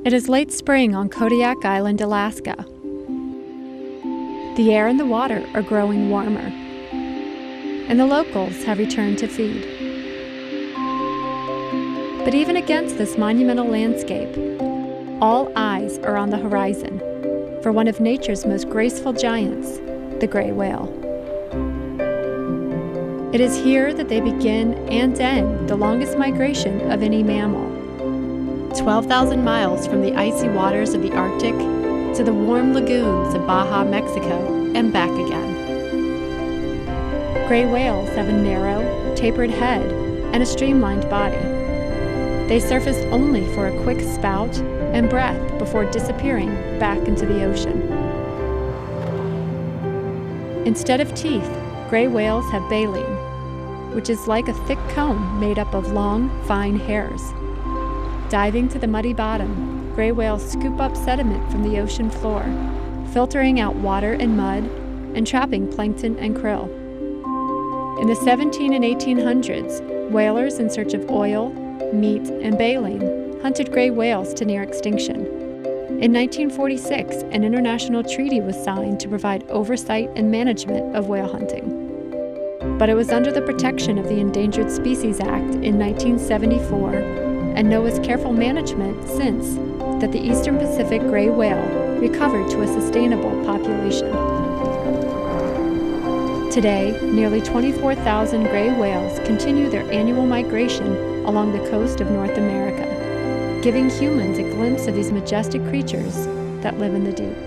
It is late spring on Kodiak Island, Alaska. The air and the water are growing warmer, and the locals have returned to feed. But even against this monumental landscape, all eyes are on the horizon for one of nature's most graceful giants, the gray whale. It is here that they begin and end the longest migration of any mammal. 12,000 miles from the icy waters of the Arctic to the warm lagoons of Baja, Mexico, and back again. Gray whales have a narrow, tapered head and a streamlined body. They surface only for a quick spout and breath before disappearing back into the ocean. Instead of teeth, gray whales have baleen, which is like a thick comb made up of long, fine hairs. Diving to the muddy bottom, gray whales scoop up sediment from the ocean floor, filtering out water and mud and trapping plankton and krill. In the 1700s and 1800s, whalers in search of oil, meat, and baleen hunted gray whales to near extinction. In 1946, an international treaty was signed to provide oversight and management of whale hunting. But it was under the protection of the Endangered Species Act in 1974 and NOAA's careful management since that the Eastern Pacific gray whale recovered to a sustainable population. Today, nearly 24,000 gray whales continue their annual migration along the coast of North America, giving humans a glimpse of these majestic creatures that live in the deep.